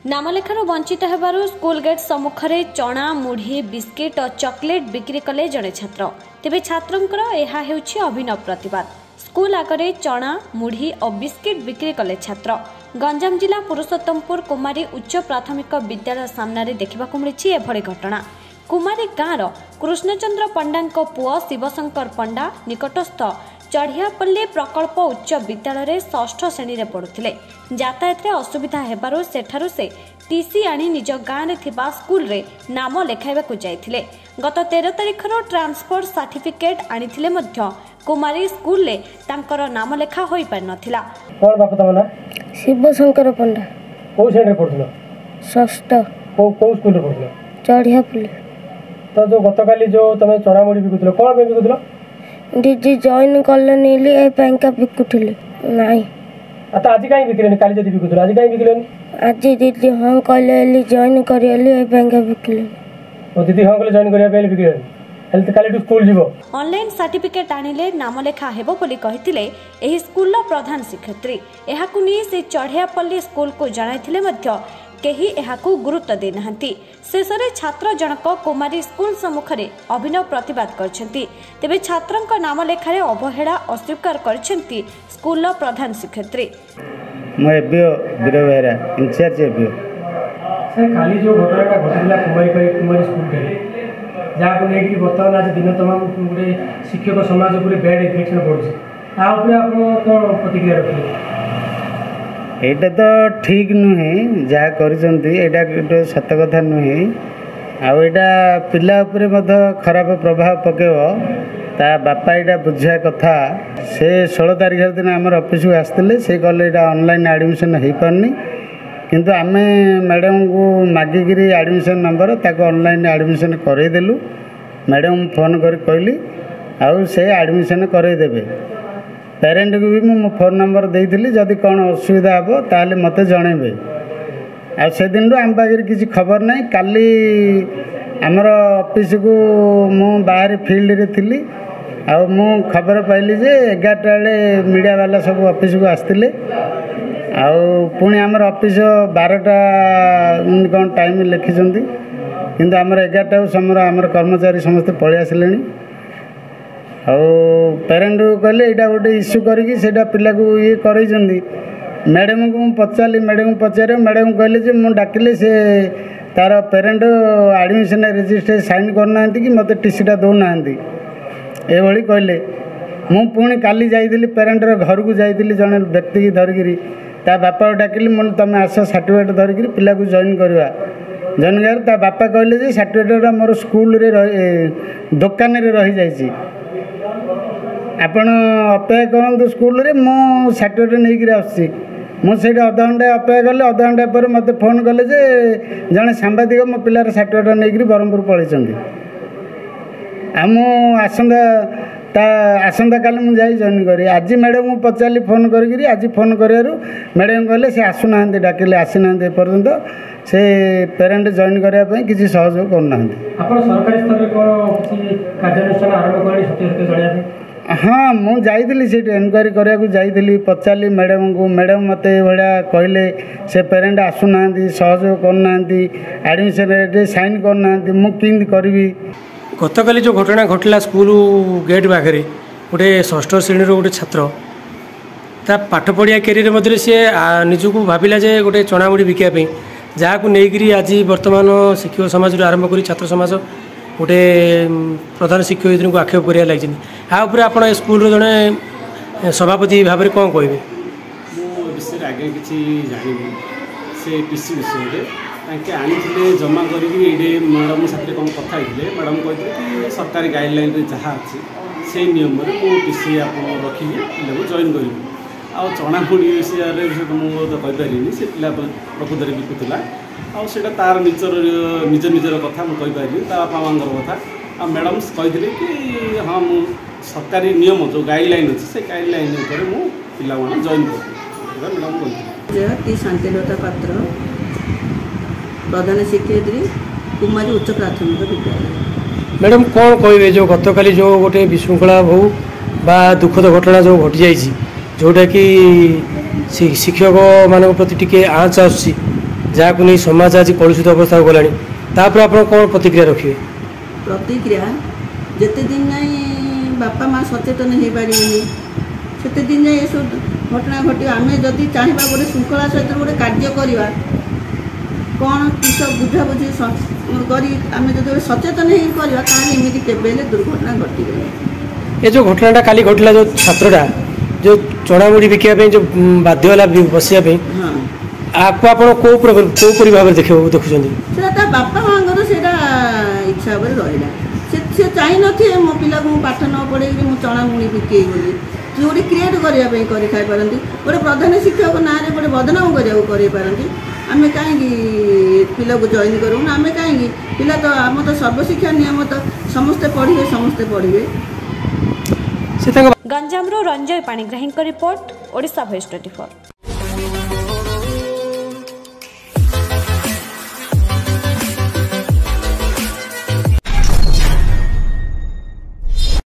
नामलेखार वंचित होबारु school gate सम्मुखरे चना मुढ़ी biscuit और चॉकलेट बिक्री कले जड़े छात्र। तेबे छात्रंकर एहा हेउछि अभिनव प्रतिवाद। स्कूल आगरे चना मुढ़ी और बिस्किट बिक्री कले छात्र। गंजाम जिला पुरुषोत्तमपुर कुमारी उच्च प्राथमिक विद्यालय सामने देखा मिली एभली घटना। कुमारी गाँवर कृष्णचंद्र पंडा पुओ शिवशंकर पंडा निकटस्थ चढ़ियापल्ली प्रकल्प उच्च विद्यालय षष्ठ श्रेणी में पढ़ुते। यातायात असुविधा हेबारु सेठारु से टीसी आनी निज गाँव में थिबा स्कूल रे नाम लेखाइबाकु जाइथिले। गत 13 तारिखर ट्रांसफर सर्टिफिकेट आनिथिले मध्य कुमारी स्कूल ले तांकर नाम लेखा होई पार नथिला। कोन बापा तमना शिवशंकर पंडा। को श्रेणी रे पढ़ुलो? षष्ठ। को स्कूल रे पढ़ुलो? चढ़ियापल्ली। तो जो गतकाली जो तुम चना मुड़ी बिकुथिलो कोन पे बिकुथिलो? दीदी जॉइन कॉलोनी ए बैंक बिकुथिले नाही। आता आज काई बिकलेनी? काली जदी बिकुथिलो आज काई बिकलेनी? आज दीदी हां कहले जॉइन करियली ए बैंक बिकले। ओ दीदी हां कहले जॉइन करिया पे बिकलेनी। हेल्थ काली टू स्कूल जीवो। ऑनलाइन सर्टिफिकेट आनिले नाम लेखा हेबो बोली कहिथिले एही स्कूल रो प्रधान शिक्षयित्री। एहाकु नि से चढ़ियापल्ली स्कूल को जणाइथिले मध्य केही एहाकु गुरुत्व दे नाहंती। शेषरे छात्र जनक कुमारी स्कूल सम्मुखरे अभिनव प्रतिवाद करछंती। तेबे छात्रंक नाम लेखारे अवहेला अस्वीकार करछंती स्कूल प्रधान शिक्षयित्री। मो एबियो बिरवेरा इंचार्ज एबियो सर खाली जो घटनाटा घटिला कुमारी स्कूल के जहाँ को लेकिन बर्तमान आज दिन तमाम गोटे शिक्षक समाज पूरे बैड इफेक्शन पड़ुछि आ ऊपर आप कोन प्रतिक्रिया रखिले? एटा तो ठीक नुहे जहाँ कर सत कथा नुहे आटा पिला उपरे खराब प्रभाव पकेव ता बापा यहाँ बुझा कथा। से 16 तारिख दिन आम ऑफिस को आसते से कहले ऑनलाइन एडमिशन हो पारनी किंतु आमे मैडम को मागिकी एडमिशन नंबर ताको ऑनलाइन एडमिशन करईदेलु। मैडम फोन कर कहली आउ से एडमिशन करईदेवे। पेरेंट को भी मो फोन नंबर देइथिली जदि कौन असुविधा हे ताले मते जणेबे। आ से दिन आम पाखे किसी खबर नहीं। काली आमर ऑफिस को मु बाहर फील्ड रे थिली आ मु खबर पाइली जे 11टा बेले मीडिया वाला सब ऑफिस को आसतिले आ पुणी आमर ऑफिस 12टा कौन टाइम लिखिछंती किंतु आमर 11टा समय आमर कर्मचारी समस्त पळि आसिलेनी। पेरेंट कहले यहाँ गोटे इश्यू करा पिला को ये कर मैडम को पचारि मैडम पचारे मैडम कहले जे मु डाकिले से तार पेरेंट एडमिशन रजिस्टर साइन करना कि मत टीसीटा दौना ये कहले। मु पुणी काली जाइली पेरेंटर घर को जाइली जड़े व्यक्ति की धरिकी ता बापा डाकिली मुझे तुम आस सर्टिफिकेट धरिकी पिला को जॉइन करवा। जॉइन कर ता बापा कहले जे सर्टिफिकेटा मोर स्कूल दुकान रही जाइए आपण अपेक्षा करूँ स्कूल रे मो सर्टिफिकेट नहीं आसी मुझे अध घंटा अपेक्षा कले। अध घंटा पर मत फोन कले जे जड़े सांबादिक मो पिलार सर्टिफिकेट नहीं ब्रह्मपुर पलैंती आसंता काली मुझे जॉइन करी। आज मैडम को पचारि फोन करी आज फोन कर मैडम कहले से आसुना डाकिले आसी ना पर्यंत से पेरेंट जॉइन करने किसी सहयोग करना। सरकारी स्तर कार्यानुष्ठान आरंभ कर हाँ मुझे जाइली से एनक्वारी कराया जाइली पचारि मैडम को। मैडम मत भाया कहले से पेरेंट आसुना सहयोग करना एडमिशन साइन करना मुझे करी। गतकाली जो घटना घटला स्कूल गेट पाखे गोटे षष्ठ श्रेणी गोटे छात्र ता पाठ पढ़िया कैरियर मध्य सी निजक भाविला जे गोटे चनामुड़ी बिकापी जहाँ को लेकिन आज बर्तमान शिक्षक समाज आरंभ कर छात्र समाज गोटे प्रधान शिक्षयित्री को आक्षेप कर लगी। आप स्कूल जड़े सभापति भाव में कौन कहे? विषय आगे किसी जानी से टीसी विषय आनी जमा करें मैडम साथ कौन कथा मैडम कहते कि सरकारी गाइडलाइन जहाँ अच्छी से नियम टीसी आप रखिए पिला जॉइन करेंगे। आ चनामुड़ी विषय मुझे कहीपरि से पिला प्रकृत में बिकुला आटा तार निज निजर कथा मुझे कहीपरि बापा माँ कथा आ मैडम कही कि हाँ मु सरकारी नियम जो गाइडलाइन अच्छी से गाइडलाइन पिला जॉइन कर मैडम कही। शांतिलता पात्र प्रधान शिक्षयित्री कुमारी उच्च प्राथमिक विद्यालय। मैडम कौन कहे जो गतकाली जो गोटे विशृंखला हो बा दुखद घटना जो घटी जाइए जोटा कि शिक्षक मान प्रति टी आँच आस जहाँ नहीं समाज आज कलुषित अवस्था गला आप कौन प्रतिक्रिया रखिए? प्रतिक्रिया जिते दिन जाए बापा माँ सचेतन हो पारे से दिन जाए ये सब घटना घटे आम जदि चाहिए गोटे श्रृंखला सहित गोटे कार्य करवा कौन किस बुझाबुझी आम जो सचेतन होमती केवे दुर्घटना घटे। ये जो घटनाटा काली घटला जो छात्रटा जो चना मुड़ी बिकापी जो बाध्य बसिया आपको आप कौपरी भाव देखुं बापा माँ से इच्छा रहा से चाह नी मो पिला को पाठ न पढ़े मुझे चना मुड़ी बिके बोली गोटे क्रिएट करने कर खाई पारती गोटे प्रधान शिक्षक ना गोटे बदनाम करती आम कहीं पिला को जॉइन करूँ आम कहीं पिला तो आम तो सर्वशिक्षा नियम तो समस्ते पढ़े। Ganjam Ranjay Panigrahi report Odisha voice 24।